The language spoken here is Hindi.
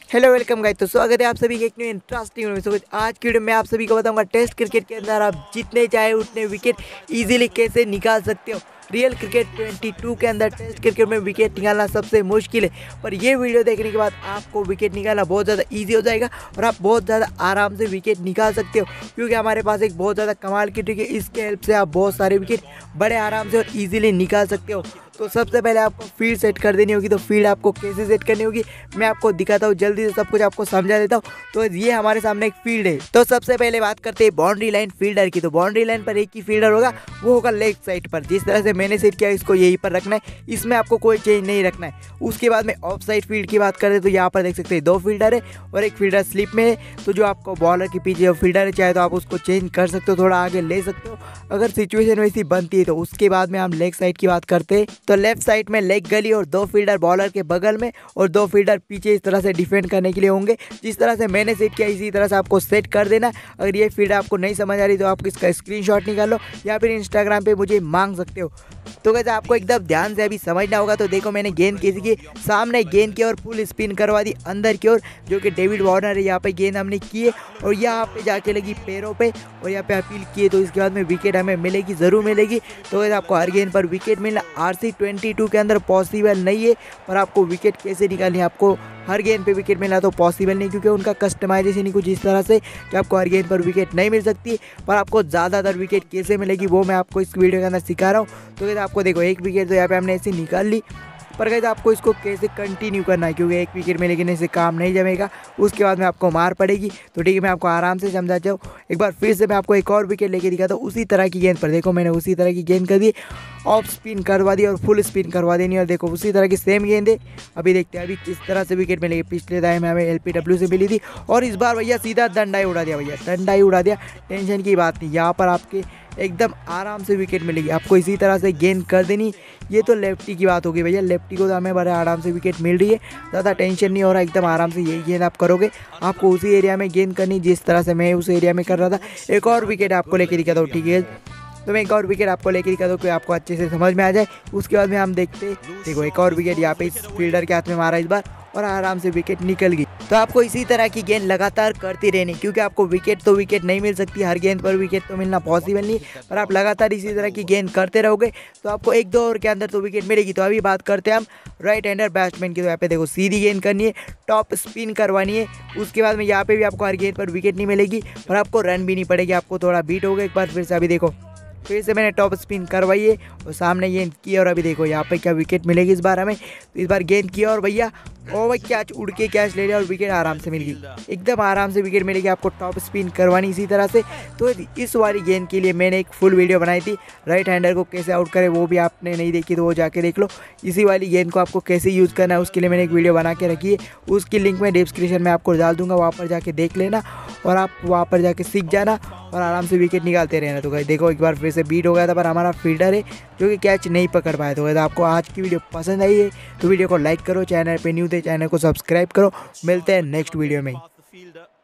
Hello welcome guys. तो स्वागत है आप सभी के एक न्यू इंटरेस्टिंग वीडियो में। आज की वीडियो में आप सभी को बताऊंगा टेस्ट क्रिकेट के अंदर आप जितने चाहे उतने विकेट इजीली कैसे निकाल सकते हो। रियल क्रिकेट 22 के अंदर टेस्ट क्रिकेट में विकेट निकालना सबसे मुश्किल है, पर ये वीडियो देखने के बाद आपको विकेट निकालना बहुत ज़्यादा ईजी हो जाएगा और आप बहुत ज़्यादा आराम से विकेट निकाल सकते हो, क्योंकि हमारे पास एक बहुत ज़्यादा कमाल की ट्रिक है। इसके हेल्प से आप बहुत सारे विकेट बड़े आराम से और ईजिली निकाल सकते हो। तो सबसे पहले आपको फील्ड सेट कर देनी होगी। तो फील्ड आपको कैसे सेट करनी होगी मैं आपको दिखाता हूँ, जल्दी से सब कुछ आपको समझा देता हूँ। तो ये हमारे सामने एक फील्ड है। तो सबसे पहले बात करते हैं बाउंड्री लाइन फील्डर की। तो बाउंड्री लाइन पर एक ही फील्डर होगा, वो होगा लेग साइड पर। जिस तरह से मैंने सेट किया इसको यहीं पर रखना है, इसमें आपको कोई चेंज नहीं रखना है। उसके बाद में ऑफ साइड फील्ड की बात करें तो यहाँ पर देख सकते हैं 2 फील्डर है और एक फील्डर स्लिप में है। तो जो आपको बॉलर के पीछे फील्डर है, चाहे तो आप उसको चेंज कर सकते हो, थोड़ा आगे ले सकते हो अगर सिचुएशन वैसी बनती है। तो उसके बाद में हम लेग साइड की बात करते हैं। तो लेफ्ट साइड में लेग गली और 2 फील्डर बॉलर के बगल में और 2 फील्डर पीछे इस तरह से डिफेंड करने के लिए होंगे। जिस तरह से मैंने सेट किया इसी तरह से आपको सेट कर देना। अगर ये फील्ड आपको नहीं समझ आ रही तो आप इसका स्क्रीनशॉट निकालो या फिर इंस्टाग्राम पे मुझे मांग सकते हो। तो कैसे आपको एकदम ध्यान से अभी समझना होगा। तो देखो मैंने गेंद कैसी की, सामने गेंद की और फुल स्पिन करवा दी अंदर की ओर, जो कि डेविड वार्नर है। यहाँ पे गेंद हमने की है और यहाँ पे जाके लगी पैरों पे और यहाँ पे अपील किए। तो इसके बाद में विकेट हमें मिलेगी, ज़रूर मिलेगी। तो कैसे आपको हर गेंद पर विकेट मिलना RC 22 के अंदर पॉसिबल नहीं है, पर आपको विकेट कैसे निकालनी है, आपको हर गेंद पे विकेट मिलना तो पॉसिबल नहीं, क्योंकि उनका कस्टमाइजेशन ही कुछ इस तरह से कि आपको हर गेंद पर विकेट नहीं मिल सकती। पर आपको ज़्यादातर विकेट कैसे मिलेगी वो मैं आपको इस वीडियो के अंदर सिखा रहा हूँ। तो कैसे आपको देखो एक विकेट तो यहाँ पे हमने ऐसे निकाल ली, पर कैसे आपको इसको कैसे कंटिन्यू करना है, क्योंकि एक विकेट में लेकिन ऐसे काम नहीं जमेगा। उसके बाद में आपको मार पड़ेगी। तो ठीक है, मैं आपको आराम से समझाता हूँ। एक बार फिर से मैं आपको एक और विकेट लेके दिखाता हूँ उसी तरह की गेंद पर। देखो मैंने उसी तरह की गेंद कर दी, ऑफ स्पिन करवा दी और फुल स्पिन करवा देनी। और देखो उसी तरह की सेम गेंद है। अभी देखते हैं अभी किस तरह से विकेट मिलेगी। पिछले टाइम में हमें LPW से मिली थी और इस बार भैया सीधा डंडा ही उड़ा दिया, भैया डंडा ही उड़ा दिया। टेंशन की बात नहीं, यहाँ पर आपके एकदम आराम से विकेट मिलेगी। आपको इसी तरह से गेंद कर देनी। ये तो लेफ्टी की बात होगी भैया, लेफ्टी को तो हमें बड़े आराम से विकेट मिल रही है, ज़्यादा टेंशन नहीं हो रहा, एकदम आराम से यही गेंद आप करोगे। आपको उसी एरिया में गेंद करनी जिस तरह से मैं उस एरिया में कर रहा था। एक और विकेट आपको लेके दिखाता हूँ, ठीक है। तो मैं एक और विकेट आपको लेके दिखा दूँ कि आपको अच्छे से समझ में आ जाए। उसके बाद में हम देखते देखो एक और विकेट यहाँ पे इस फील्डर के हाथ में मारा इस बार और आराम से विकेट निकल गई। तो आपको इसी तरह की गेंद लगातार करती रहनी, क्योंकि आपको विकेट तो विकेट नहीं मिल सकती, हर गेंद पर विकेट तो मिलना पॉसिबल नहीं, पर आप लगातार इसी तरह की गेंद करते रहोगे तो आपको 1-2 ओवर के अंदर तो विकेट मिलेगी। तो अभी बात करते हैं हम राइट हैंडर बैट्समैन की। तो यहाँ पे देखो सीधी गेंद करनी है, टॉप स्पिन करवानी है। उसके बाद में यहाँ पे भी आपको हर गेंद पर विकेट नहीं मिलेगी, पर आपको रन भी नहीं पड़ेगी, आपको थोड़ा बीट होगा। एक बार फिर से अभी देखो फिर से मैंने टॉप स्पिन करवाई है और सामने गेंद की और अभी देखो यहाँ पे क्या विकेट मिलेगी इस बार हमें। तो इस बार गेंद की और भैया ओ भाई कैच उड़ के कैच ले लिया और विकेट आराम से मिल गई। एकदम आराम से विकेट मिलेगी, आपको टॉप स्पिन करवानी इसी तरह से। तो इस वाली गेंद के लिए मैंने एक फुल वीडियो बनाई थी, राइट हैंडर को कैसे आउट करें, वो भी आपने नहीं देखी तो वो जाके देख लो। इसी वाली गेंद को आपको कैसे यूज़ करना है उसके लिए मैंने एक वीडियो बना के रखी है, उसकी लिंक मैं डिस्क्रिप्शन में आपको डाल दूँगा, वहाँ पर जाके देख लेना और आप वहाँ पर जाके सीख जाना और आराम से विकेट निकालते रहना। तो गाइस देखो एक बार फिर से बीट हो गया था, पर हमारा फील्डर है जो कि कैच नहीं पकड़ पाया। तो गाइस आपको आज की वीडियो पसंद आई है तो वीडियो को लाइक करो, चैनल पे न्यू थे चैनल को सब्सक्राइब करो। मिलते हैं नेक्स्ट वीडियो में।